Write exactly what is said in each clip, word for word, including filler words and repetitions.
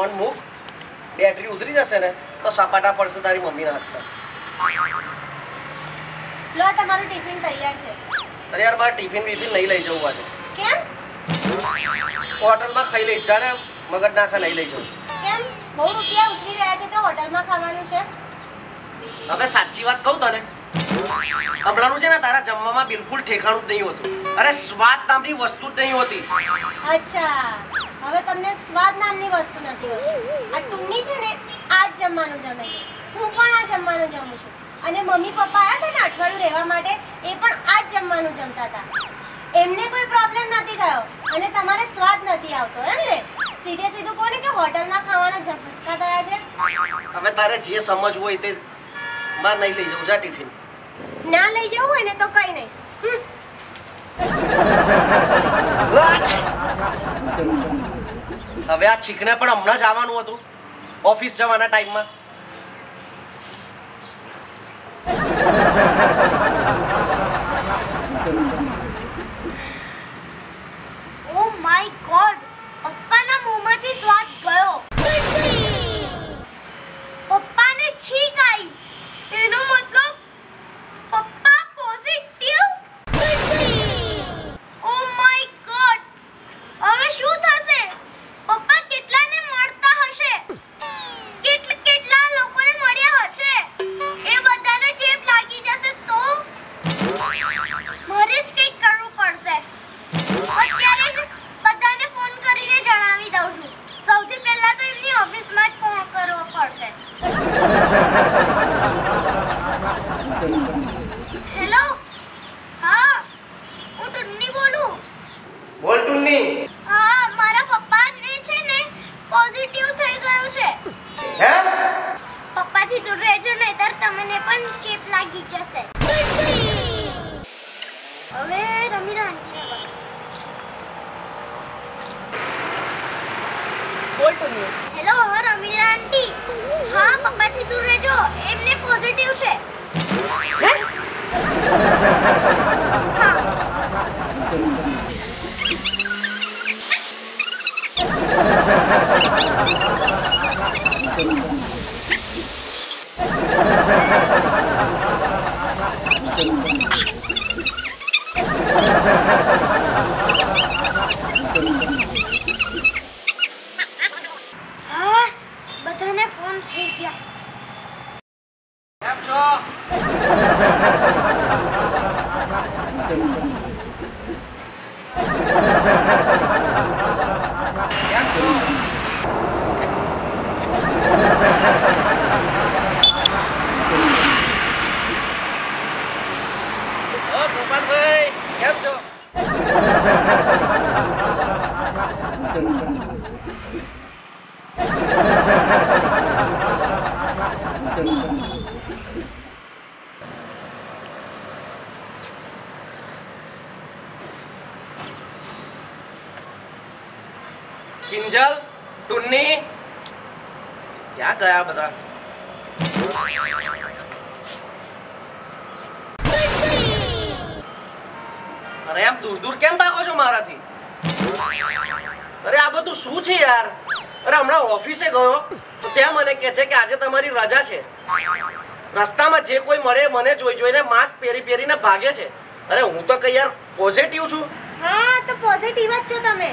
Phone મૂક, battery ઉતરી જશે ને તો સપાટા પડશે તારી મમ્મીના હાથમાં. લો તમારું ટિફિન તૈયાર છે. અરે યાર મારે ટિફિન બીફિન નહીં લઈ જવું આજે. કેમ? હોટલમાં ખાઈ લઈશ. જાને મગજ નાખા નહીં લઈ જવું. કેમ? બહુ રૂપિયા ઉછળી રહ્યા છે તો હોટલમાં ખાવાનું છે? હવે સાચી વાત કહું તને, હમણાંનું છે ને તારા જમવામાં બિલકુલ ઠેકાણું જ નહીં હોતું. અરે સ્વાદ નામની વસ્તુ જ નહીં હોતી. અચ્છા, હવે તમને સ્વાદ નામની વસ્તુ નથી હોતી. આ ટુન્ની છે ને આ જ જમવાનું જમે છે. હું પણ આ જમવાનું જમું છું. અને મમ્મી પપ્પા આવ્યા હતા ને અઠવાડિયું રહેવા માટે, એ પણ આ જ જમવાનું જમતા હતા. એમને કોઈ પ્રોબ્લેમ નથી થયો અને તમારે સ્વાદ નથી આવતો એમ ને? સીધે સીધું કોને કે હોટલના ખાવાના ઝપસકા થયા છે. હવે તારે જે સમજવું હોય તે માર નહીં લઈ જવું. જા ટિફિન. ના લઈ જવું હોય ને તો કઈ નહીં. હવે આ છીકને પણ હમણાં જ આવવાનું હતું ઓફિસ જવાના ટાઈમમાં. ઓ માય ગોડ, પપ્પાના મોંમાંથી સ્વાદ ગયો. પપ્પાને છીક આવી, એનો મતલબ પપ્પા પોઝિટિવ. ઓ માય ગોડ, હવે શું થશે? પપ્પા કેટલાને મળતા હશે? કેટલા કેટલા લોકોને મળ્યા હશે? એ બધાને ચેપ લાગી જશે તો મારે જ કંઈક કરવું પડશે. અત્યારે જ બધાને ફોન કરીને જણાવી દઉં છું. સૌથી પહેલા તો એમની ઓફિસમાં જ ફોન કરવો પડશે. હેલો, હા હું ટુન્ની બોલું. બોલ ટુન્ની. હા, મારા પપ્પાને છે ને પોઝિટિવ થઈ ગયું છે. હે? પપ્પાથી દૂર રહેજો નહીંતર તમને પણ ચેપ લાગી જશે. હવે રમીલા આંટીને બોલો. બોલ ટુન્ની. હેલો, હવે રમીલા આંટી. હા, પપ્પાથી દૂર રહેજો, એમને પોઝિટિવ છે. હા. બસ, બધાને ફોન થઈ ગયા. કેમ છો? કેમ છો? ઓ ગોપાલભાઈ, કેમ છો? કિંજલ, ટુન્ની, ક્યાં ગયા બધા? અરે આમ દૂર દૂર કેમ ભાગો છો મારાથી? અરે આ બધું શું છે યાર? અરે હમણાં ઓફિસે ગયો તો ત્યાં મને કહે છે કે આજે તમારી રજા છે. રસ્તામાં જે કોઈ મળે મને જોઈ જોઈને માસ્ક પહેરી પહેરીને ભાગે છે. અરે હું તો કઈ યાર પોઝિટિવ છું. હા, તો પોઝિટિવ જ છો તમે.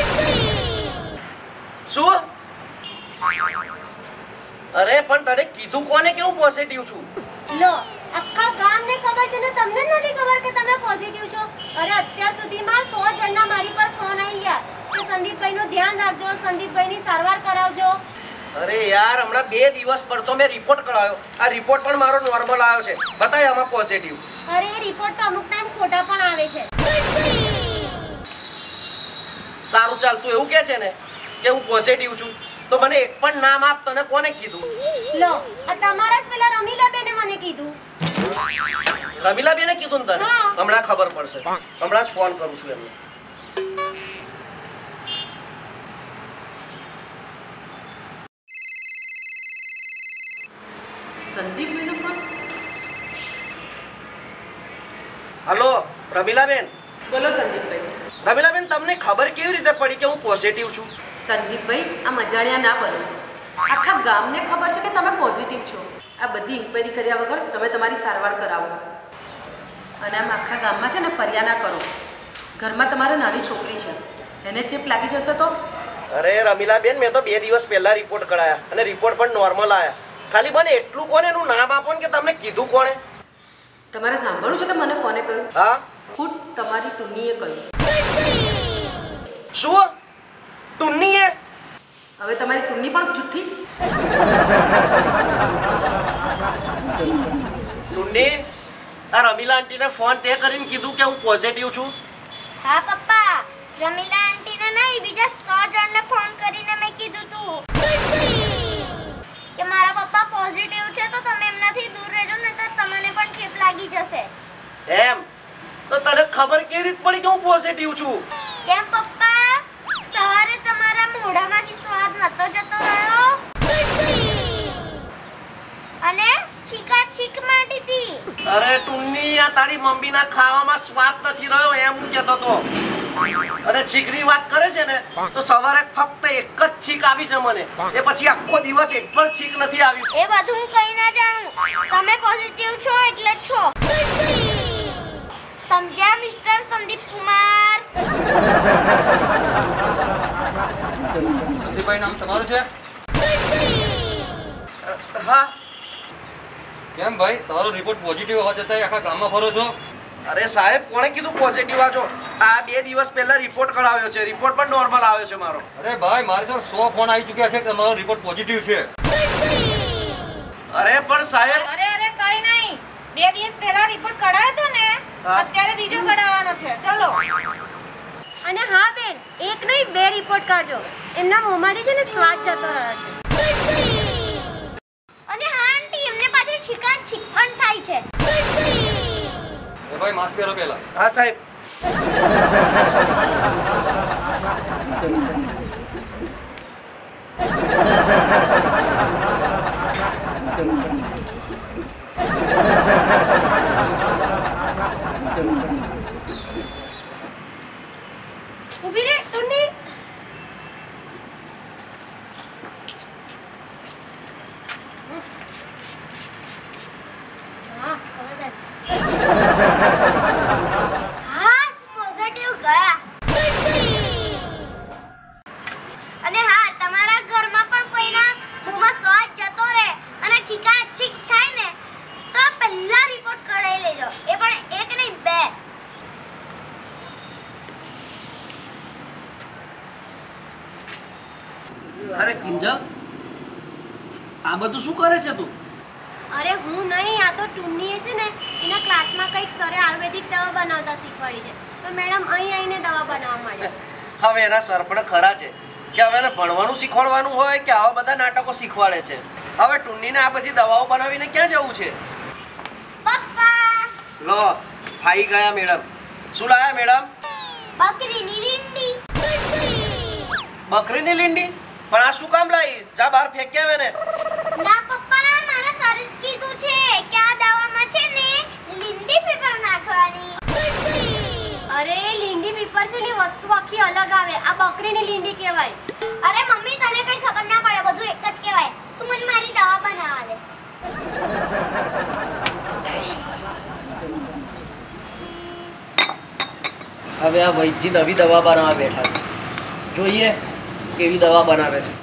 શું? અરે પણ તને કીધું કોને કે હું પોઝિટિવ છું? લો, આખા ગામને ખબર છે ને તમને જ નથી ખબર કે તમે પોઝિટિવ છો. અરે અત્યાર સુધીમાં સો જણના મારી પર ફોન આવી ગયા કે સંદીપભાઈનું ધ્યાન રાખજો, સંદીપભાઈની સારવાર કરાવજો. અરે યાર હમણાં બે દિવસ પર તો મેં રિપોર્ટ કરાવ્યો. આ રિપોર્ટ પણ મારો નોર્મલ આવ્યો છે. બતાય આમાં પોઝિટિવ. અરે એ રિપોર્ટ તો અમુક ટાઈમ ખોટા પણ આવે છે. સારું ચાલ, તું એવું કહે છે ને કે હું પોઝિટિવ છું તો મને એક પણ નામ આપ. તને કોને કીધું? લો, આ તમારા જ પેલા રમીલાબેને મને કીધું. રમીલાબેને કીધું ને તને? હા. હમણાં ખબર પડશે. હમણાં જ ફોન કરું છું એમને. સંદીપભાઈનો ફોન. હલો રમીલાબેન. બોલો સંદીપભાઈ. રમીલાબેન, તમને ખબર કેવી રીતે પડી કે હું પોઝિટિવ છું? સંદીપભાઈ, આ મજાણિયા ના બનો. આખા ગામને ખબર છે કે તમે પોઝિટિવ છો. આ બધી ઇન્ક્વાયરી કર્યા વગર તમે તમારી સારવાર કરાવો. અને આમ આખા ગામમાં છે ને ફરિયા ના કરો. ઘરમાં તમારે નાની છોકરી છે, એને ચેપ લાગી જશે તો? અરે રમીલાબેન, મેં તો બે દિવસ પહેલા રિપોર્ટ કરાયા અને રિપોર્ટ પણ નોર્મલ આવ્યા. ખાલી મને એટલું કોને એનું નામ આપો ને કે તમને કીધું કોણે? તમારે સાંભળવું છે કે મને કોને કહ્યું? હા, ખુદ તમારી ટુન્નીએ કહ્યું. શું ટુન્નીએ? હવે તમારી ટુન્ની પણ જુઠ્ઠી? ટુન્ની, આ રમીલા આંટીને ફોન તે કરીને કીધું કે હું પોઝિટિવ છું? હા પપ્પા, રમીલા આંટીને નહીં, બીજા સો જણને ફોન કરીને મેં કીધું તું કે મારા પપ્પા પોઝિટિવ છે, તો તમે એમનાથી દૂર રહેજો, નહીંતર તમને પણ ચેપ લાગી જશે. એમ? તો તને ખબર કેવી રીત પડી કે હું પોઝિટિવ છું? કેમ પપ્પા, સવારે તમારા મોઢામાંથી સ્વાદ નતો જતો રહ્યો અને છીકા છીક માંડી હતી. અરે ટુન્ની, આ તારી મમ્મીના ખાવામાં સ્વાદ નથી રહ્યો એમ હું કહેતો તો. અને છીકની વાત કરે છે ને, તો સવારે ફક્ત એક જ છીક આવી છે મને, એ પછી આખો દિવસ એક પણ છીક નથી આવી. એ બધું હું કઈ ના જાણું, તમે પોઝિટિવ છો એટલે જ છો. સમજ્યા મિસ્ટર સંદીપ કુમાર? સંદીપભાઈ, નામ તમારું છે? હા. કેમ ભાઈ, તમારો રિપોર્ટ પોઝિટિવ હોવા છતાં આખા ગામમાં ફરો છો? અરે સાહેબ, કોણે કીધું પોઝિટિવ આજો? આ બે દિવસ પહેલા રિપોર્ટ કરાવ્યો છે, રિપોર્ટ પણ નોર્મલ આવ્યો છે મારો. અરે ભાઈ, મારે તો સો ફોન આવી ચૂક્યા છે કે તમારો રિપોર્ટ પોઝિટિવ છે. અરે પણ સાહેબ, અરે અરે કઈ નહીં, બે દિવસ પહેલા રિપોર્ટ કઢાયો તો ને, અત્યારે બીજો કઢાવવાનો છે. ચલો. અને હા બેન, એક નહીં બે રિપોર્ટ કાઢજો, એમના મોંમાંથી છે ને સ્વાદ જતો રહ્યો છે. અને હા આંટી, એમને પાછી છીકા છીક પણ થાય છે. એ ભાઈ, માસ્ક પહેરો પહેલા. હા સાહેબ. ઊભી રે ટુન્ની. હા, હવે બસ. હા, પોઝિટિવ ગયા. અને હા, તમારા ઘરમાં પણ કોઈના મોંમાં સ્વાદ જતો રહે અને છીકા છીક થાય ને, તો પહેલા રિપોર્ટ કઢાઈ લેજો, એ પણ એક નહીં બે. અરે કિંજલ, આ બધું શું કરે છે તું? અરે હું નહીં, આ તો ટુન્નીએ છે ને એના ક્લાસમાં કંઈક સરે આયુર્વેદિક દવા બનાવતા શીખવાડી છે, તો મેડમ અહીં આવીને દવા બનાવવા માંડ્યા. હવે એના સર પણ ખરા છે કે હવે એને ભણવાનું શીખવાડવાનું હોય કે આવા બધા નાટકો શીખવાડે છે. હવે ટુન્નીને આ બધી દવાઓ બનાવીને ક્યાં જવું છે? પપ્પા, લો, ખાઈ ગયા મેડમ. શું લાયા મેડમ? બકરીની લીંડી. બકરીની લીંડી? પણ આ શું કામ લાવી? જા બહાર ફેંકી આવે ને. ના પપ્પા, મારા સરે જ કીધું છે કે આ દવામાં છે ને લીંડી પીપર નાખવાની. અરે લીંડી પીપર છે ને વસ્તુ આખી અલગ આવે, આ બકરીની લીંડી કહેવાય. અરે મમ્મી, તને કઈ ખબર ના પડે, બધું એક જ કહેવાય. તું મને મારી દવા બનાવવા દે. હવે આ વૈદ્યજી નવી દવા બનાવવા બેઠા છે, જોઈએ કેવી દવા બનાવે છે.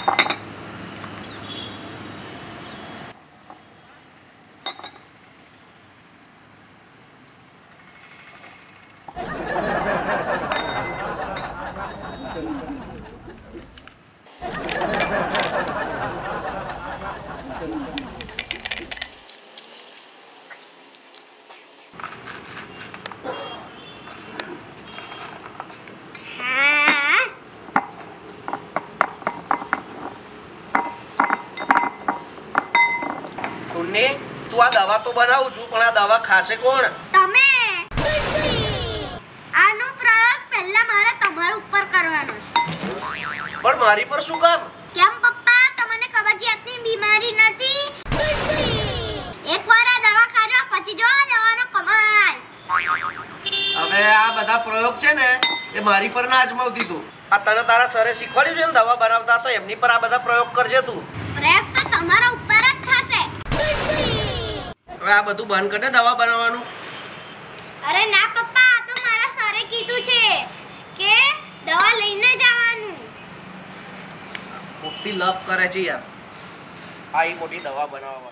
તું આ દવા તો બનાવું છું, પણ આ દવા ખાશે કોણ? તમે. આનો પ્રયોગ પહેલા મારે તમારા ઉપર કરવાનો છે. પણ મારી પર શું કામ? કેમ પપ્પા, તમને કબજિયાતની બીમારી નથી? એકવાર આ દવા ખાજો, પછી જો આ દવાનો કમાલ. હવે આ બધા પ્રયોગ છે ને એ મારી પર ના અજમાવતી તું. આ તને તારા સરે શીખવાડ્યું છે ને દવા બનાવતા, તો એમની પર આ બધા પ્રયોગ કરજે તું. પ્રયોગ તો તમારા ઉપર જ થશે. હવે આ બધું બંધ કરી દે દવા બનાવવાનું. અરે ના પપ્પા, આ તો મારા સરે કીધું છે કે દવા લઈને જવાનું. મોટી લપ કરે છે યાર આ ઈ મોટી દવા બનાવવા.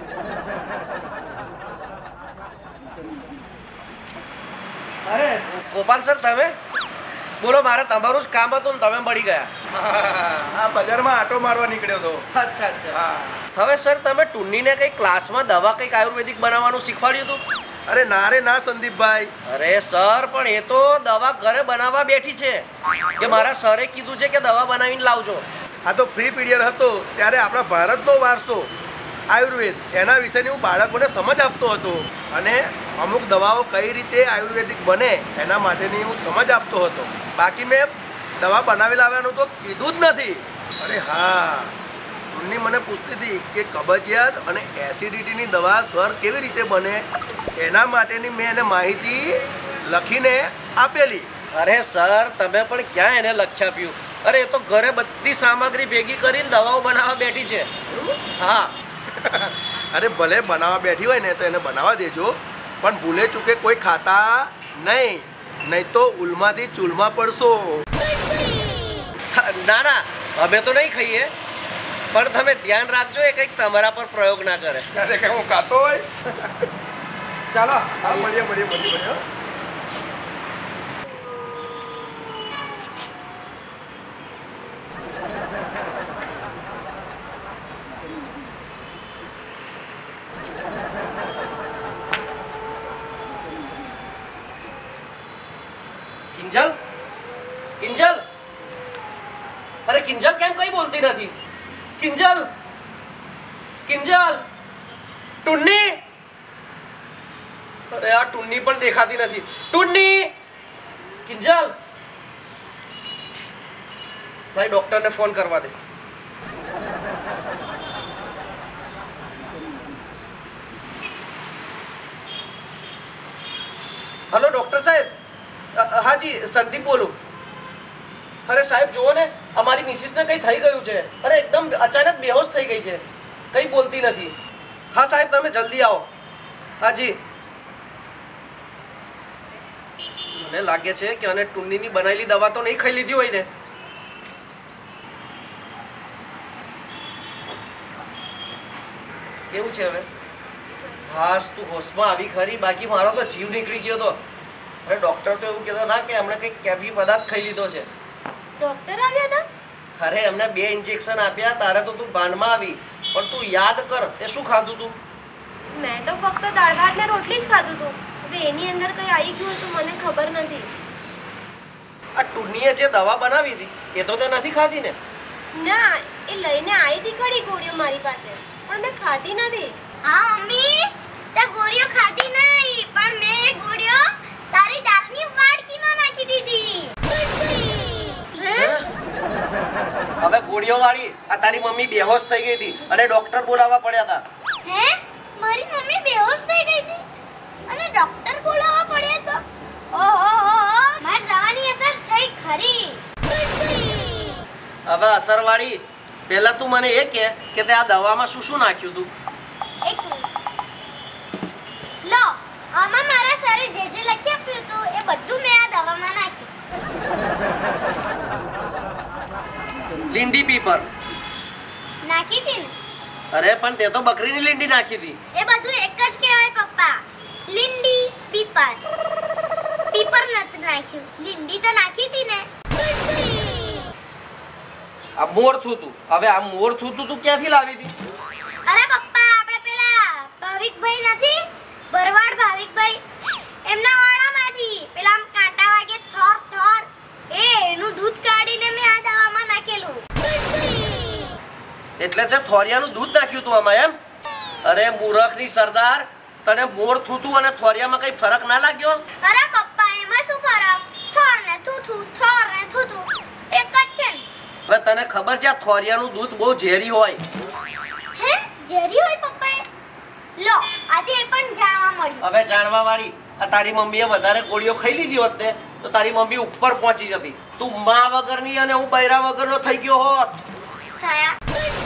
અરે ગોપાલ સર તમે બોલો, મારે તમારું જ કામ હતું ને તમે મળી ગયા. આ બજારમાં આટો મારવા નીકળ્યો તો. અચ્છા અચ્છા. હવે સર તમે ટુન્નીને કઈ ક્લાસમાં દવા કઈક આયુર્વેદિક બનાવવાનું શીખવાડ્યું હતું? અરે ના રે ના સંદીપભાઈ. અરે સર પણ એ તો દવા ઘરે બનાવવા બેઠી છે કે મારા સરે કીધું છે કે દવા બનાવીને લાવજો. આ તો ફ્રી પીરિયડ હતો ત્યારે આપણા ભારતનો વારસો આયુર્વેદ એના વિશેની હું બાળકોને સમજ આપતો હતો અને અમુક દવાઓ કઈ રીતે આયુર્વેદિક બને એના માટેની હું સમજ આપતો હતો. બાકી મેં દવા બનાવી લાવવાનું તો કીધું જ નથી. અરે હા, ટુન્ની મને પૂછતી હતી કે કબજિયાત અને એસિડિટીની દવા સર કેવી રીતે બને, એના માટેની મેં એને માહિતી લખીને આપેલી. અરે સર તમે પણ ક્યાં એને લખી આપ્યું? અરે એ તો ઘરે બધી સામગ્રી ભેગી કરીને દવાઓ બનાવવા બેઠી છે. હા અરે ભલે બનાવવા બેઠી હોય ને તો એને બનાવવા દેજો, પણ ભૂલે ચૂકે કોઈ ખાતા નહીં, નહીં તો ઉલમાંથી ચૂલમાં પડશો. ના ના અમે તો નહીં ખાઈએ, પણ તમે ધ્યાન રાખજો એ કંઈક તમારા પર પ્રયોગ ના કરે. અરે કઈ હું ખાતો હોય. ચાલો હા મળીએ મળીએ મળીએ મળીએ. કિંજલ કિંજલ અરે કિંજલ કેમ કઈ બોલતી નથી? કિંજલ કિંજલ ટુન્ની, અરે આ ટુન્ની પણ દેખાતી નથી. ટુન્ની કિંજલ ભાઈ ડોક્ટરને ફોન કરવા દે. હલો ડોક્ટર સાહેબ. હાજી સંદીપ બોલું. અરે સાહેબ જુઓ ને અમારી મિસિસને કંઈ થઈ ગયું છે. અરે એકદમ અચાનક બેહોશ થઈ ગઈ છે, કંઈ બોલતી નથી. હા સાહેબ તમે જલ્દી આવો. હાજી મને લાગે છે કે અને ટુન્નીની બનાવેલી દવા તો નહીં ખાઈ લીધી હોય ને. કેવું છે હવે? હાસ તું હોશમાં આવી ખરી, બાકી મારો તો જીવ નીકળી ગયો તો. અરે ડોક્ટર તો એવું કહેતા ના કે એમણે કંઈક કેફી પદાર્થ ખાઈ લીધો છે. ડોક્ટર આવ્યા હતા? અરે એમને બે ઇન્જેક્શન આપ્યા, તારે તો તું ભાનમાં આવી, પણ તું યાદ કર તે શું ખાધું તું? મેં તો ફક્ત દાળ ભાત ને રોટલી જ ખાધું હતું. હવે એની અંદર કઈ આવી ગયું હતું મને ખબર નથી. આ ટુન્નીએ જે દવા બનાવી હતી એ તો તે નથી ખાધી ને? ના, એ લઈને આવી હતી ખરી ગોળીઓ મારી પાસે, પણ મેં ખાધી નથી. હા મમ્મી, તે ગોળીઓ ખાધી નહીં, પણ મેં એ ગોળીઓ તારી દાળની વાડકીમાં નાખી દીધી. હવે ગોળીઓ વાળી આ તારી મમ્મી બેહોશ થઈ ગઈ હતી અને ડોક્ટર બોલાવવા પડ્યા હતા. હે? મારી મમ્મી બેહોશ થઈ ગઈ હતી અને ડોક્ટર બોલાવવા પડ્યા હતા? ઓહો, મારી દવાની અસર થઈ ખરી. હવે અસર વાળી પહેલા તું મને એ કે કે તે આ દવામાં શું શું નાખ્યું તું? એક મિનિટ. લો, આમાં મારા સરે જે જે લખી આપ્યું હતું એ બધું મેં આ દવામાં નાખ્યું. લીંડી પીપર નાખી હતી ને? અરે પણ તે તો બકરીની લીંડી નાખી હતી. એ બધું એક જ કહેવાય પપ્પા. લીંડી પીપર. પીપર નત નાખ્યું, લીંડી તો નાખી હતી ને. આ મોર થૂતું. હવે આ મોર થૂતું તું ક્યાંથી લાવી હતી? અરે પપ્પા, આપણે પેલા ભાવિકભાઈ નથી, ભરવાડ ભાવિકભાઈ, એમના વાડામાંથી પેલા આમ કાંટા વાગે થોર થોર એ એનું દૂધ કાઢીને મેં આ દવામાં નાખેલું. એટલે તે થોરિયાનું દૂધ નાખ્યું તું આમાં એમ? અરે મૂર્ખની સરદાર, તને મોર થૂતું અને થોરિયામાં કઈ ફરક ના લાગ્યો? અરે પપ્પા, એમાં શું ફરક? થોર ને થૂથું, થોર ને થૂથું એક જ છે ને. હવે તને ખબર છે આ થોરિયાનું દૂધ બહુ ઝેરી હોય. હે? ઝેરી હોય પપ્પા? લો, આજે એ પણ જાણવા મળ્યું. હવે જાણવા વાળી આ તારી મમ્મીએ વધારે ગોળીઓ ખાઈ લીધી હોત તે તો તારી મમ્મી ઉપર પહોંચી જતી. તું માં વગરની અને હું બૈરા વગરનો થઈ ગયો હોત. થયા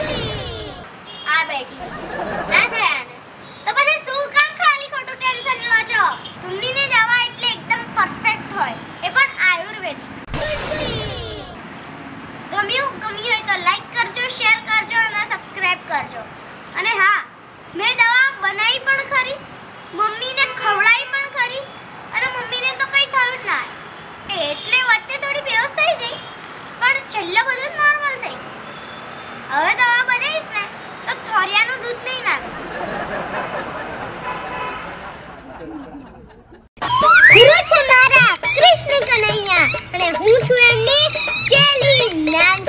આ બેઠી ના થયા ને તો પછી શું કામ ખાલી ખોટું ટેન્શન લો છો? ટુન્નીની દવા એટલે એકદમ પરફેક્ટ હોય, એ પણ આયુર્વેદિક. ગમ્યું ગમ્યું હોય તો લાઈક કરજો, શેર કરજો અને સબસ્ક્રાઇબ કરજો. અને હા, મેં દવા બનાવી પણ ખરી, મમ્મીને ખવડાવી પણ ખરી અને મમ્મીને તો કંઈ થયું જ ના. એટલે વચ્ચે થોડી બેહોશ થઈ ગઈ પણ છેલ્લે બધું નોર્મલ થઈ ગયું. હવે દવા બનાવીશ ને તો થોરિયાનું દૂધ નહીં નાખું. ગુરુ છે મારા કૃષ્ણ કનૈયા અને હું છું એમની ચેલી નામ